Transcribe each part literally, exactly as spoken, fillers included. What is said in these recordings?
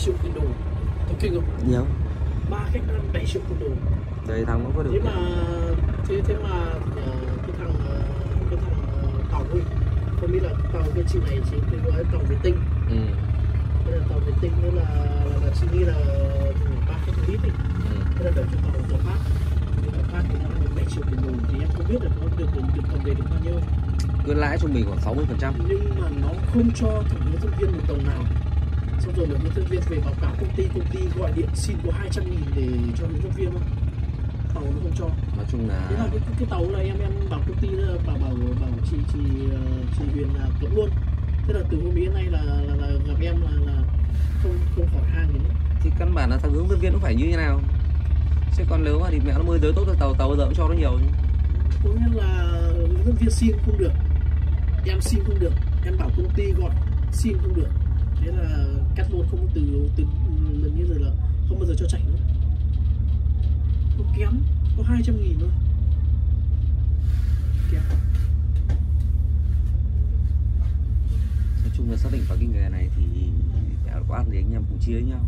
triệu tiền đồ. Tôi kinh không? Nhiều. Ba khách ăn bảy triệu tiền đồ. Đây thằng nó có được. Thế mà thế thế mà uh, cái thằng uh, cái thằng uh, tàu ấy, không biết là tàu cái chị này chị cái gọi tàu vệ tinh. Ừ. Đây là tàu vệ tinh nữa là, là, là chị nghĩ là ba khách lít ấy. Ừ. Thế là đợi cho tàu tàu phát. Thì tàu phát thì nó được bảy triệu tiền đồ thì em không biết là nó được được cầm về được bao nhiêu. Cứ lãi trung bình khoảng sáu mươi phần trăm. Nhưng mà nó không cho thằng huấn luyện viên một đồng nào. Xong rồi là huấn luyện viên về báo cáo công ty, công ty gọi điện xin có hai trăm nghìn để cho huấn luyện viên không? Tàu nó không cho. Nói chung là thế là cái, cái, cái tàu này em em bảo công ty là bảo bảo bảo chị chị chị Huyền là cấm luôn. Thế là từ hôm đến nay là, là, là gặp em là, là không không khỏi hàng gì nữa. thì căn bản là thằng hướng dẫn viên nó phải như thế nào. Chứ còn nếu mà thì mẹ nó môi giới tốt thì tàu tàu bao giờ cũng cho nó nhiều. Có nghĩa là huấn luyện viên xin không được, em xin không được, em bảo công ty gọi xin không được, thế là cắt luôn, không từ từ lần như rồi là không bao giờ cho chạy nữa. Nó kém có hai trăm nghìn thôi, kém. Nói chung là xác định vào cái nghề này thì phải có ăn thì anh em cùng chia với nhau,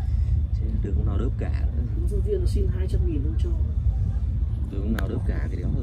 chứ đừng có nào đớp cả. Huấn luyện viên nó xin hai trăm nghìn không cho. Đừng có nào đớp cả thì đéo